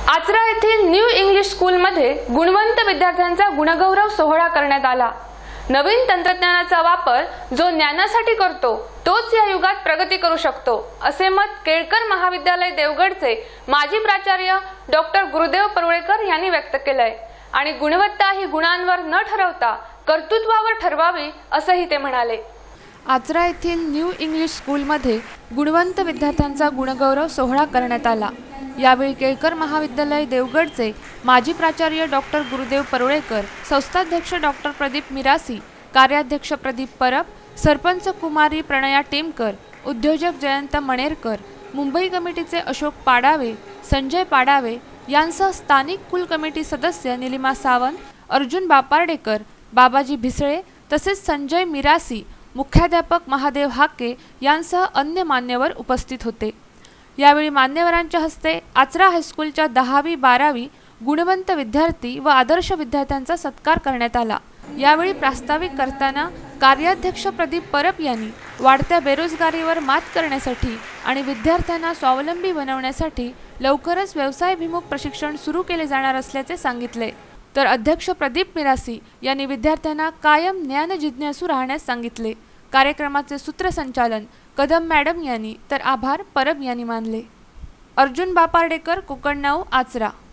आचरा येथील new English स्कूलमध्ये गुणवंत विद्यार्थ्यांचा गुणगौरव सोहळा करण्यात आला। नवीन तंत्रज्ञानाचा वापर जो ज्ञानासाठी करतो तोच या युगात प्रगती करू शकतो, असे मत केळकर महाविद्यालय देवगडचे माजी प्राचार्य डॉक्टर गुरुदेव परुळेकर यांनी व्यक्त केलंय आणि गुणवत्ता ही गुणांवर न ठरवता कर्तृत्वावर ठरवावी असंही ते म्हणाले। आचरा येथील न्यू इंग्लिश स्कूलमध्ये गुणवंत विद्यार्थ्यांचा गुणगौरव सोहळा करण्यात आला। यावेळी केळकर महाविद्यालय देवगडचे माजी प्राचार्य डॉक्टर गुरुदेव परुळेकर, संस्थाध्यक्ष डॉक्टर प्रदीप मिरासी, कार्याध्यक्ष प्रदीप परब, सरपंच कुमारी प्रणया टेमकर, उद्योजक जयंत मणेरकर, मुंबई कमिटीचे अशोक पाडावे, संजय पाडावे यांसह स्थानिक कुल कमिटी सदस्य निलिमा सावंत, अर्जुन बापार्डेकर, बाबाजी भिसळे तसेच संजय मिरासी, मुख्याध्यापक महादेव हाके यांसह अन्य मान्यवर उपस्थित होते। यावेळी मान्यवरांच्या हस्ते आचरा हायस्कूलच्या 10वी 12वी गुणवंत विद्यार्थी व आदर्श विद्यार्थ्यांचा सत्कार करण्यात आला। यावेळी प्रास्ताविक करताना कार्याध्यक्ष प्रदीप परब यांनी वाढत्या बेरोजगारीवर मात करण्यासाठी आणि विद्यार्थ्यांना स्वावलंबी बनवण्यासाठी लवकरच व्यवसायाभिमुख प्रशिक्षण सुरू केले जाणार असल्याचे सांगितले। तर अध्यक्ष प्रदीप मिरासी यांनी विद्यार्थ्यांना कायम ज्ञान जिज्ञासू राहण्यास सांगितले। कार्यक्रमाचे सूत्रसंचालन कदम मॅडम यांनी तर आभार परब यांनी मानले। अर्जुन बापार्डेकर, कोकण 9, आचरा।